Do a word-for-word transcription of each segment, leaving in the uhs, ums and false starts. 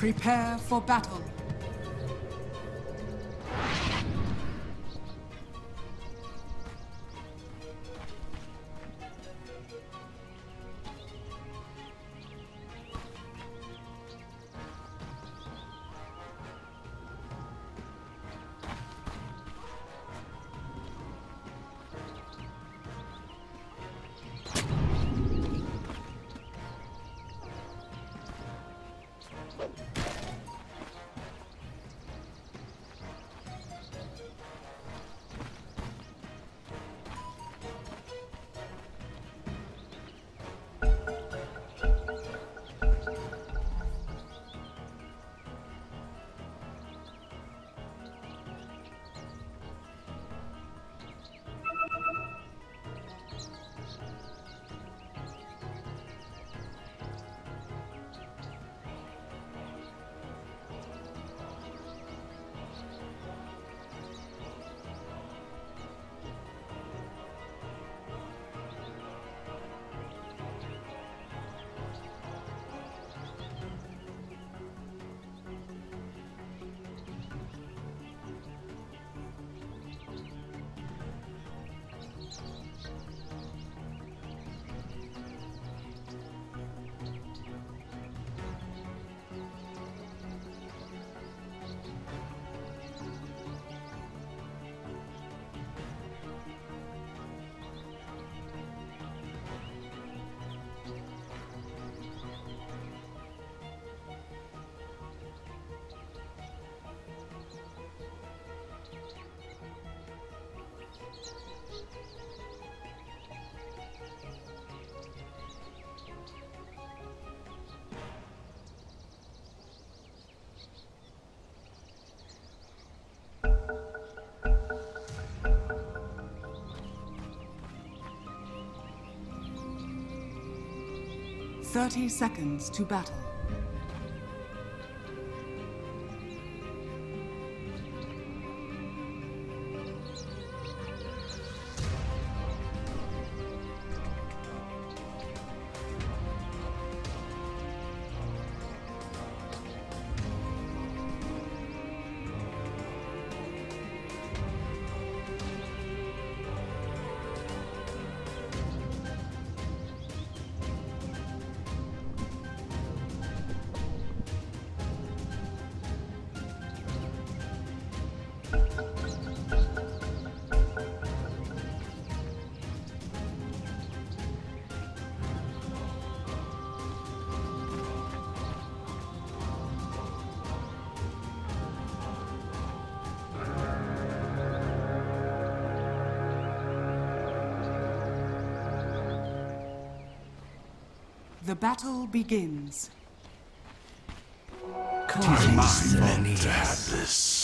Prepare for battle. Thirty seconds to battle. The battle begins. Tis my fault to have this.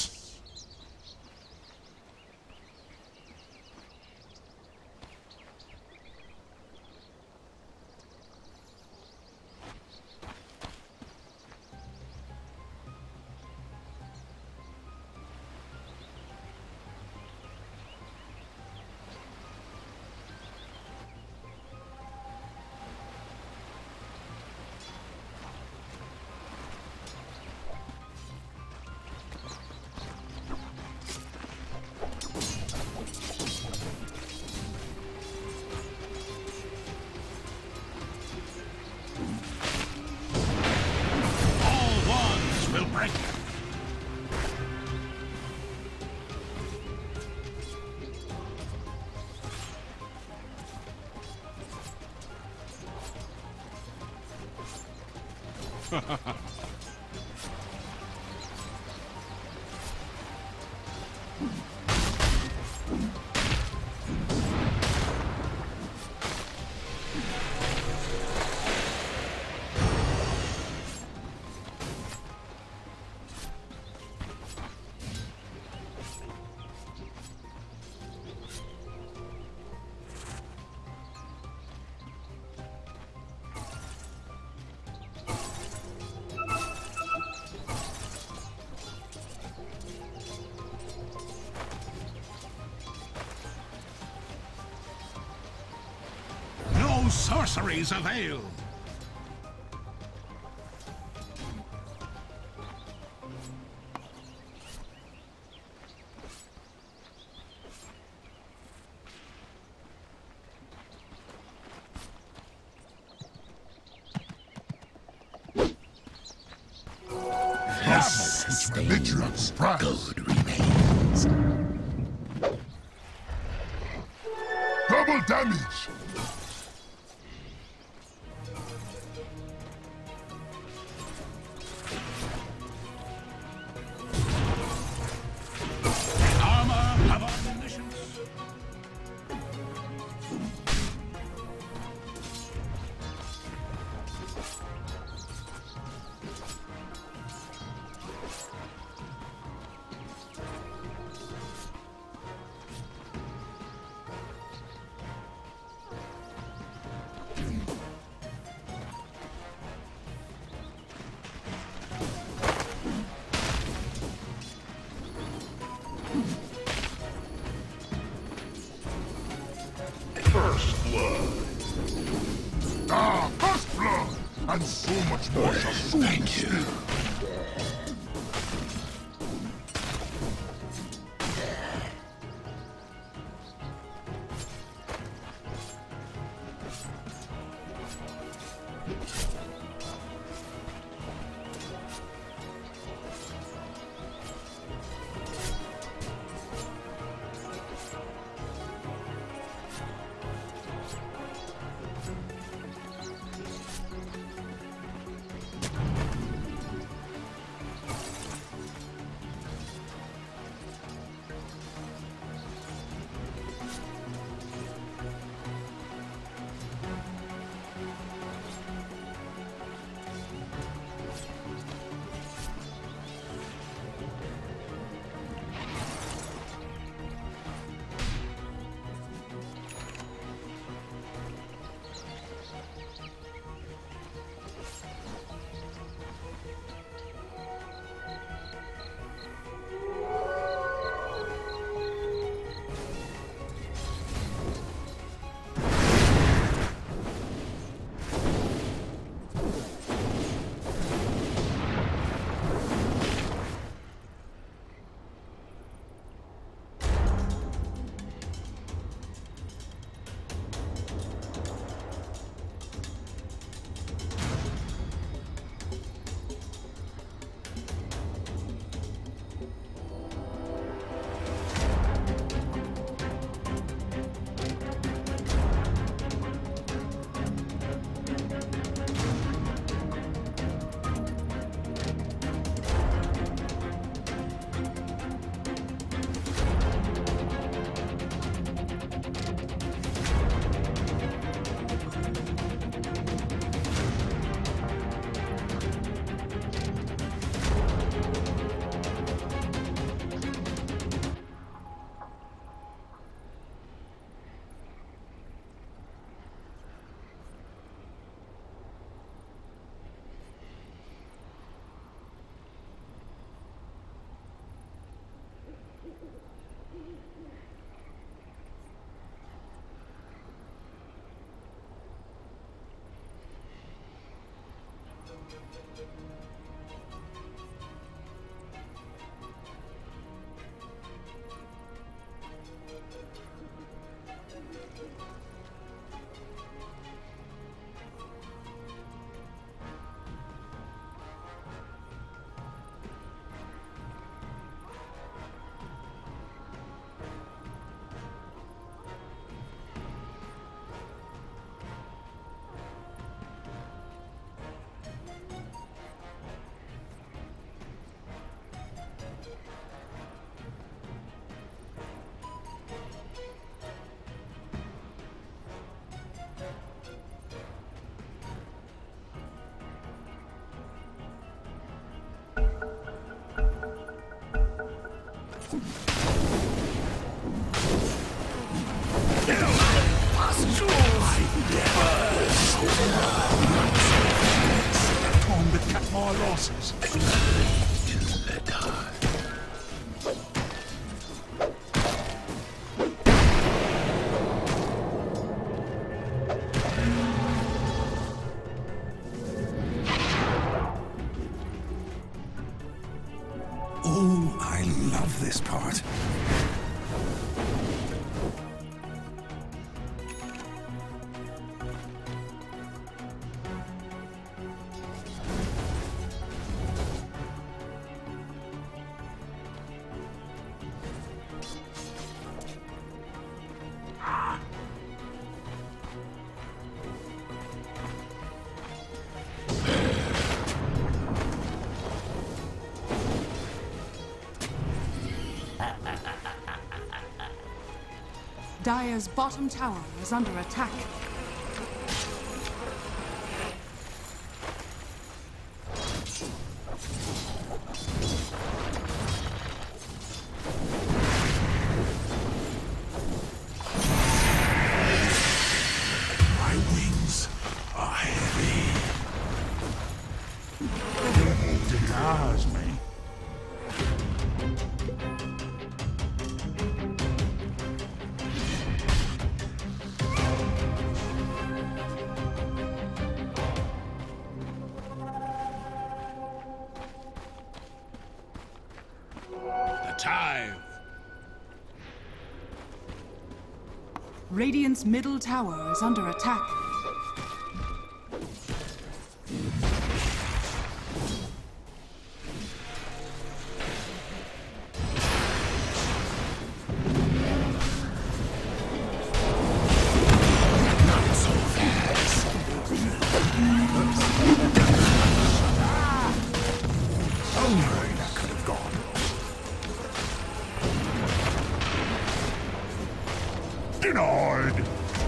Sorceries avail. This belligerent pride remains. Double damage! First blood. Ah, first blood! And so much more shall soon Thank you. Torn with Katmar losses. Oh, I love this part. Dire's bottom tower is under attack. My wings are heavy. Denies me. Time. Radiant's middle tower is under attack. Not so fast. Oh, that could have gone. Denied!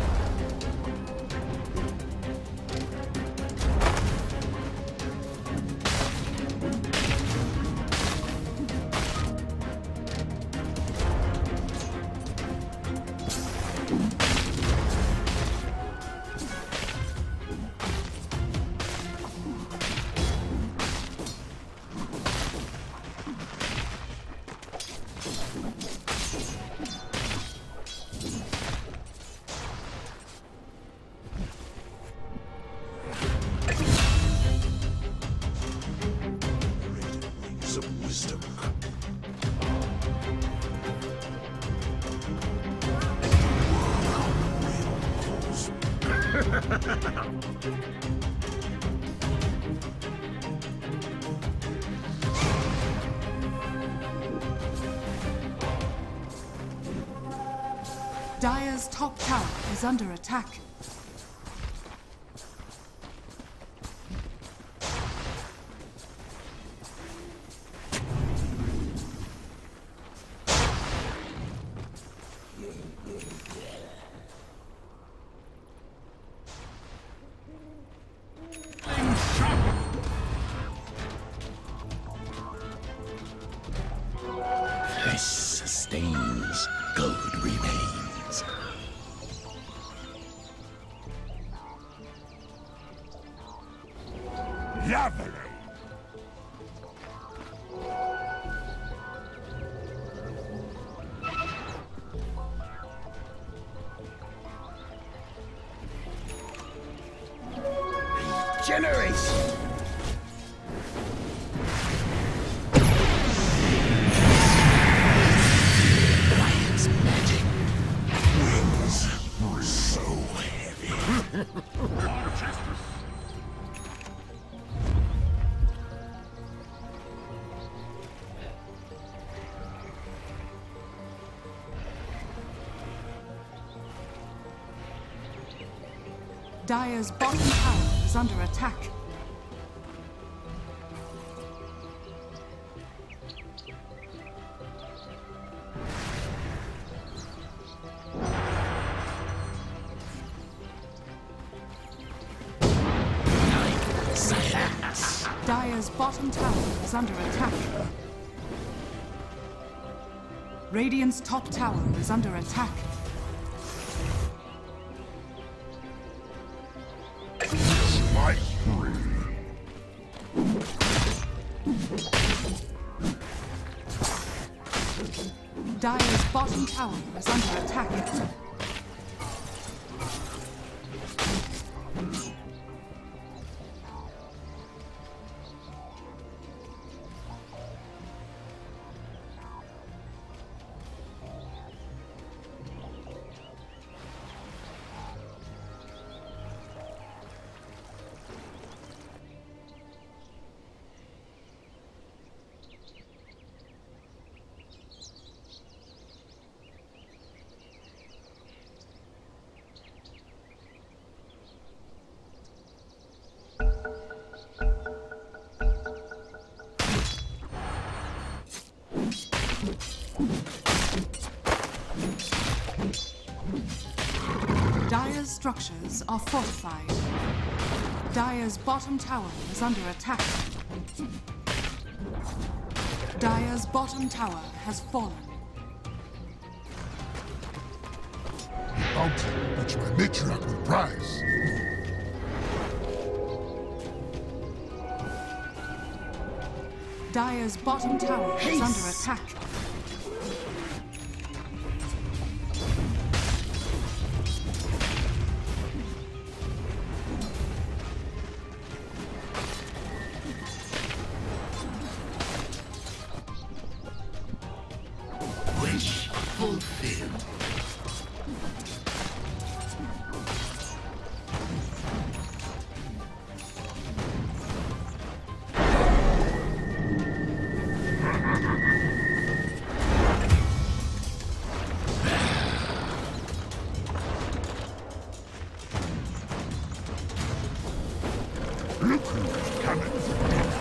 Some wisdom. Dire's top tower is under attack. Flesh sustains, gold remains. Lovely! Generation. Ryan's magic. Wings were so heavy. Dire's bottom tower is under attack. Silence. Dire's bottom tower is under attack. Radiant's top tower is under attack. My spree. Dire's bottom tower is under attack. structures are fortified. Dire's bottom tower is under attack. Dire's bottom tower has fallen. The bounty which my matriarch will prize. Dire's bottom tower is under attack. Wish fulfilled. Look who's coming for dinner.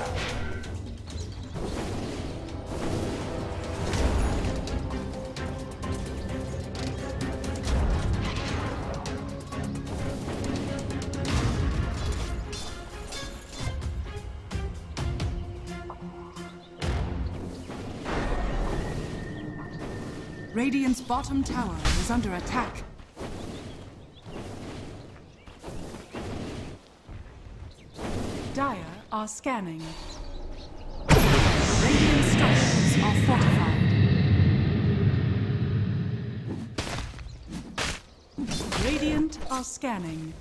Radiant's bottom tower is under attack. Dire are scanning. Radiant structures are fortified. Radiant are scanning.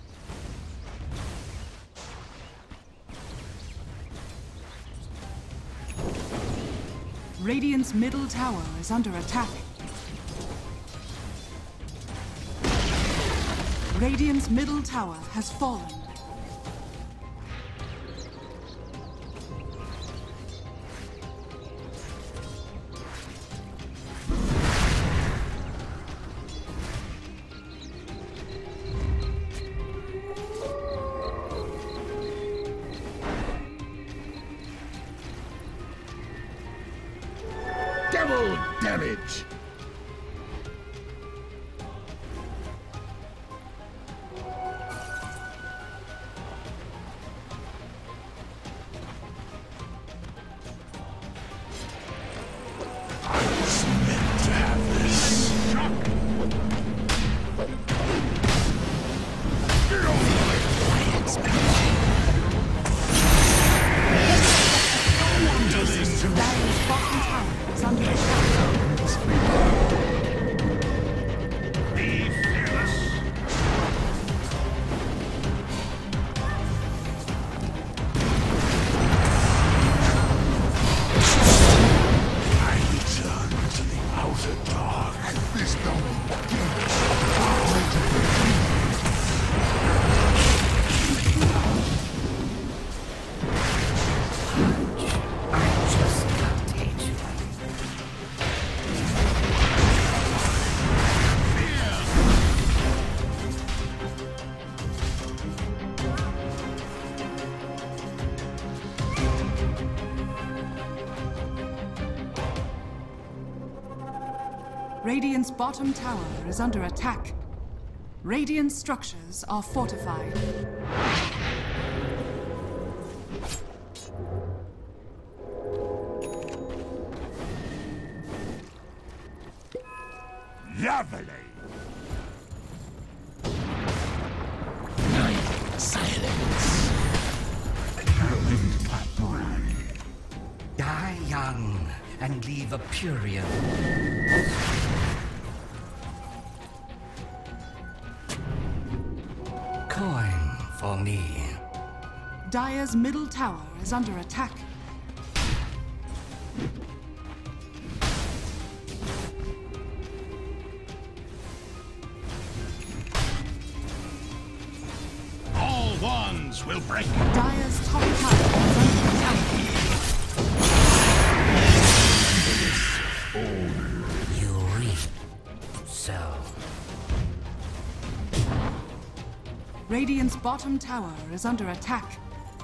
Radiant's middle tower is under attack. Radiant's middle tower has fallen. Double damage! Radiant's bottom tower is under attack. Radiant structures are fortified. Lovely! Silence. Die young and leave a Purian. Coin for me. Dire's middle tower is under attack. All wands will break. Dire's top tower is under attack. You reap, so. Radiant's bottom tower is under attack.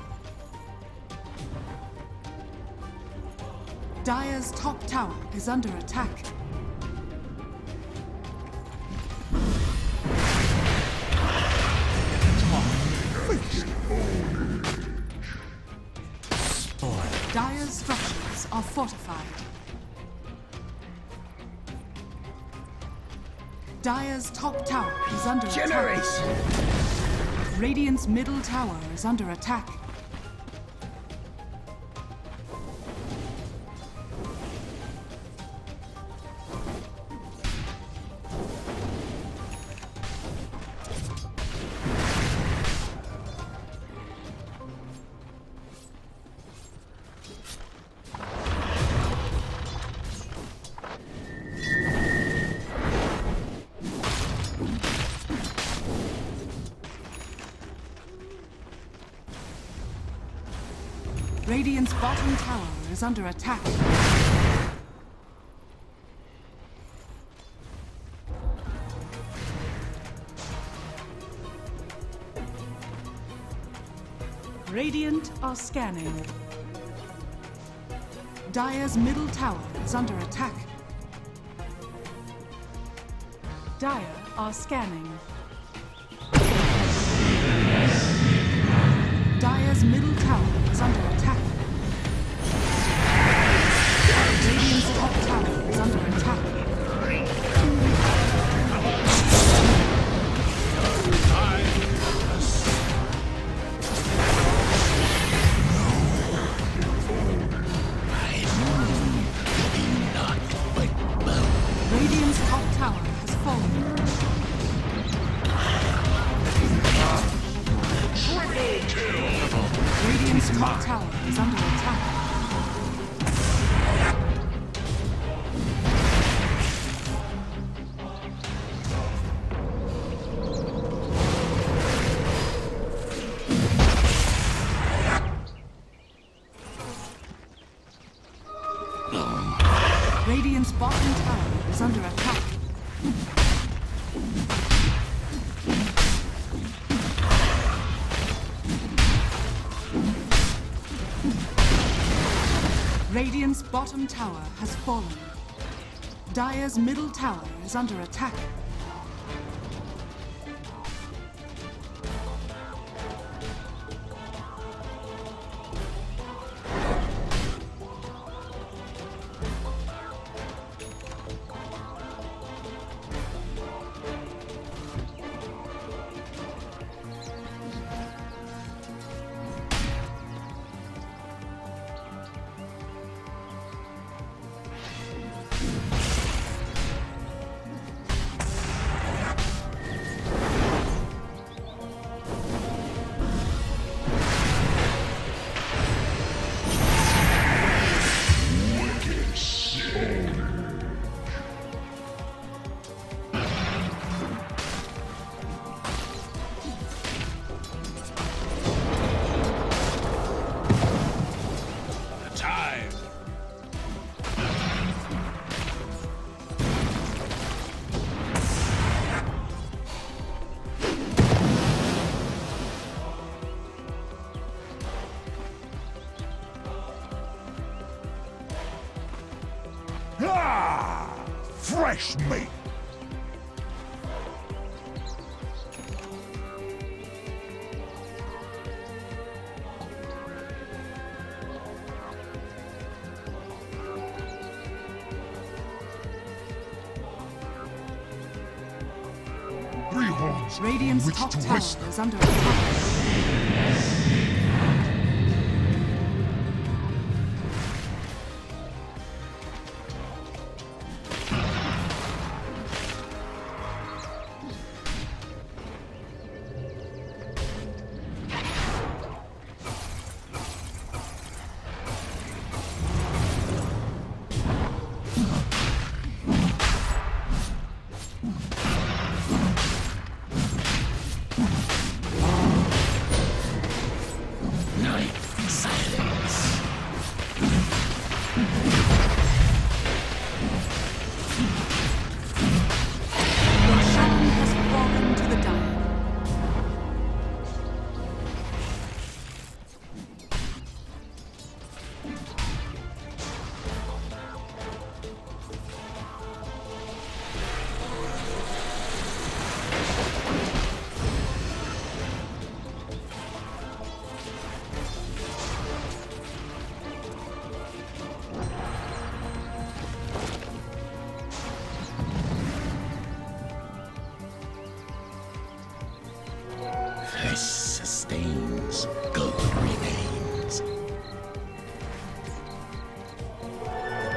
Dire's top tower is under attack. structures are fortified. Dire's top tower is under attack. Radiant's middle tower is under attack. Radiant's bottom tower is under attack. Radiant are scanning. Dire's middle tower is under attack. Dire are scanning. Dire's middle tower is under attack. Radiant's top tower is under attack. Radiant's top tower has fallen. Radiant's top tower is under attack. Radiant's bottom tower is under attack. Radiant's bottom tower has fallen. Dire's middle tower is under attack. Ah! Fresh meat! Radiant's top tower is under attack.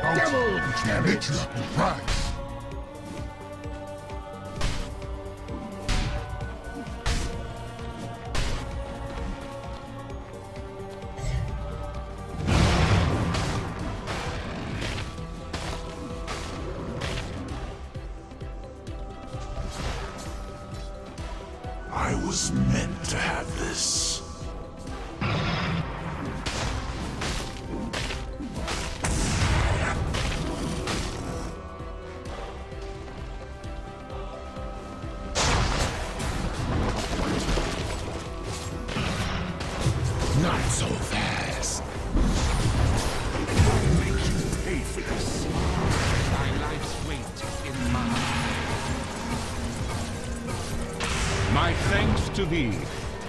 Devil damage price. I was meant to have this. Not so fast. I'll make you pay for this. Thy life's weight in mine. My thanks to thee.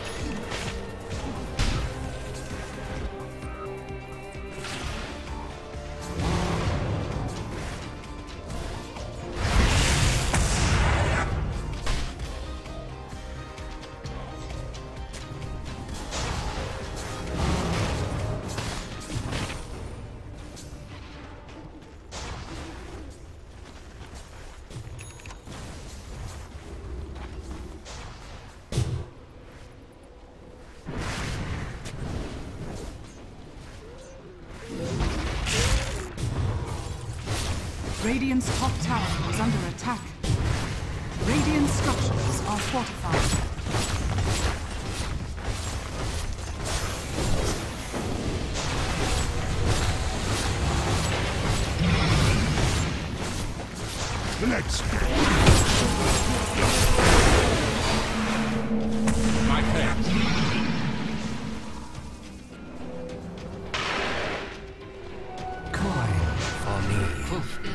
Radiant's top tower is under attack. Radiant structures are fortified. Let's go. My thanks. Coin for me. Fulfill.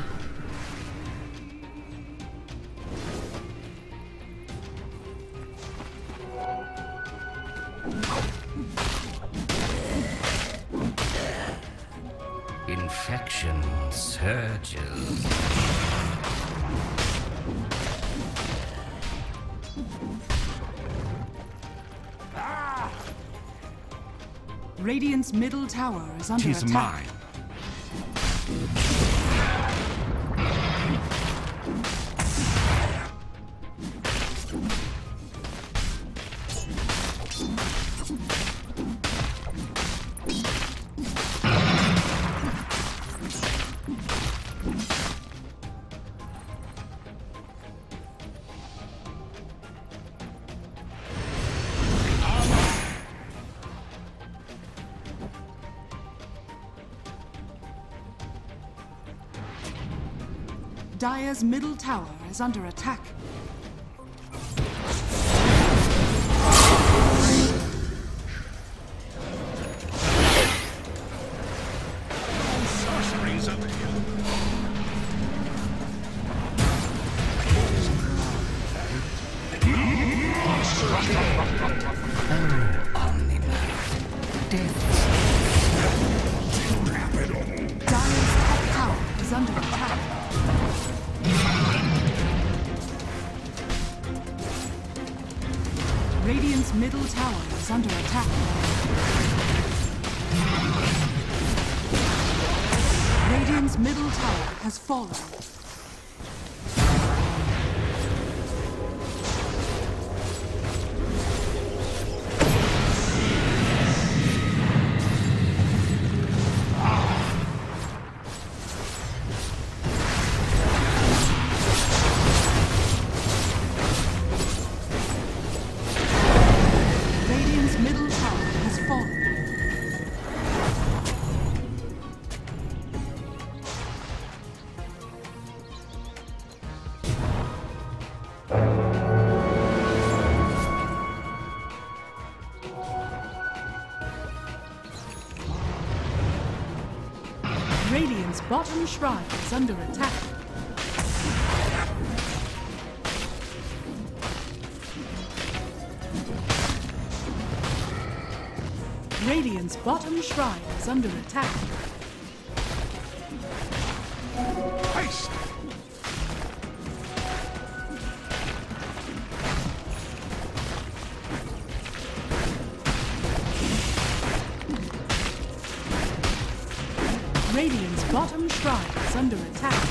Infection surges. Radiant's middle tower is under Tis attack. mine. Dire's middle tower is under attack. Sorceries over here. Dire's top tower is under attack. Radiant's middle tower is under attack. Radiant's middle tower has fallen. Radiant's middle tower has fallen. Radiant's bottom shrine is under attack. Radiant's bottom shrine is under attack. Haste. Radiant's bottom shrine shrine is under attack.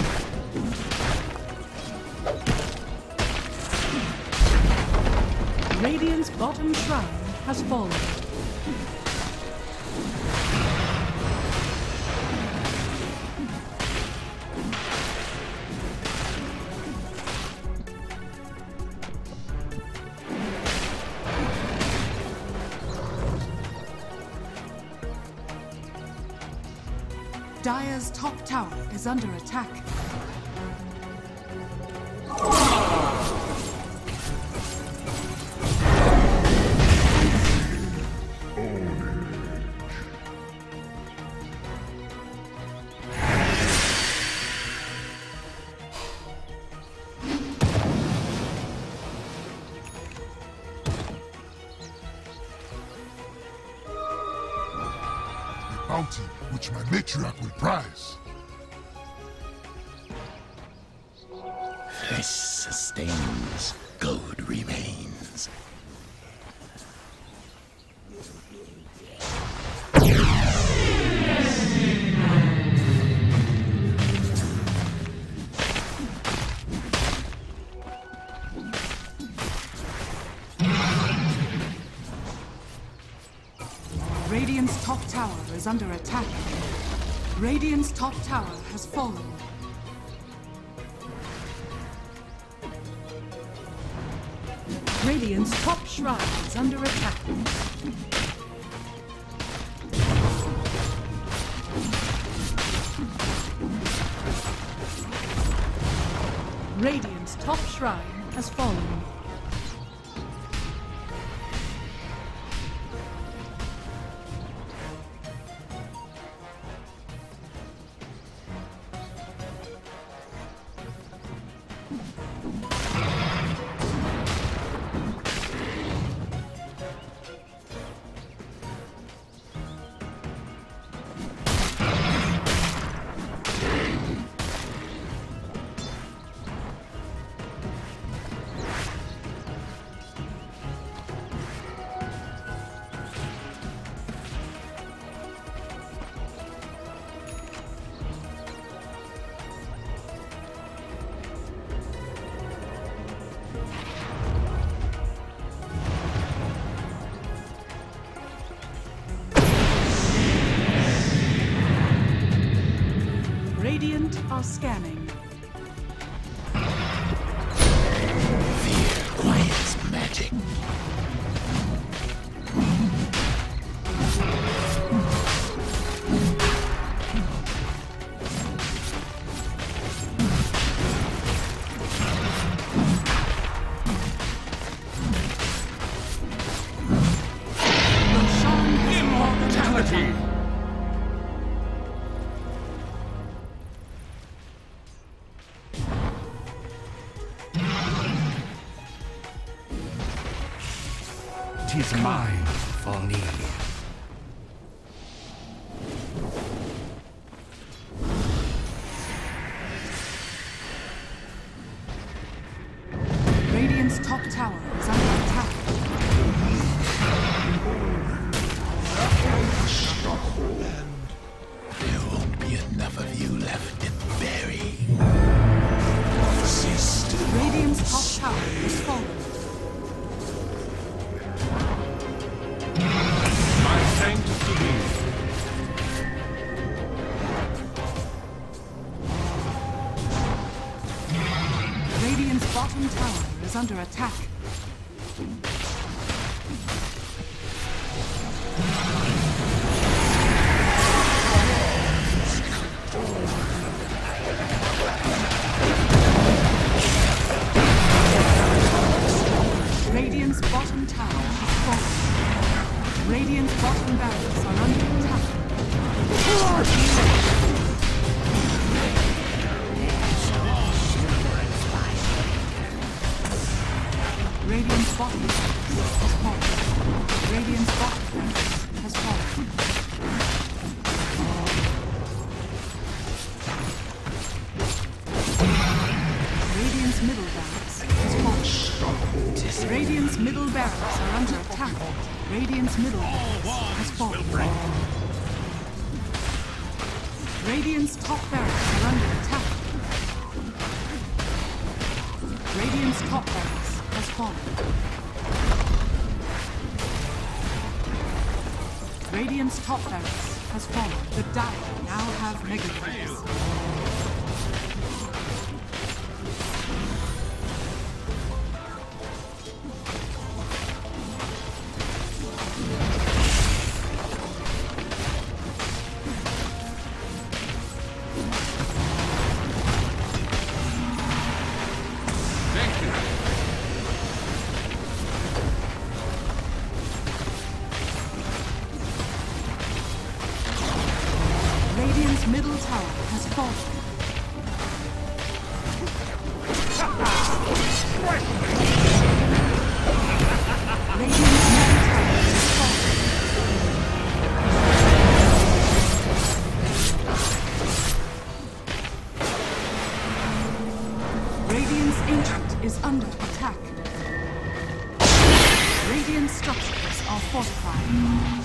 Radiant's bottom shrine has fallen. Dire's top tower is under attack. Bounty which my matriarch will prize. Flesh sustains, gold remains. Radiant's top tower is under attack. Radiant's top tower has fallen. Radiant's top shrine is under attack. Radiant's top shrine has fallen. Radiant are scanning. Fear quiets magic. Immortality! Tis mine for me. Radiant's top tower is under attack. There won't be enough of you left to bury. Radiant's top tower is fallen. My thanks to thee. Radiant's bottom tower is under attack. Radiant's bottom tower is fallen. Radiant's bottom barracks are under attack. Radiant's bottom barracks has fallen. Radiant's bottom barracks has fallen. Radiant's middle barracks has fallen. Radiant's middle barracks are under attack. Radiant's middle barracks has fallen. Radiant's top barracks are under attack. Radiant's top barracks has fallen. Radiant's top barracks has fallen. The Dire now have mega kills. Radiant's middle tower has fallen. Radiant's middle tower has fallen. Radiant's ancient is under attack. Radiant structures are fortified.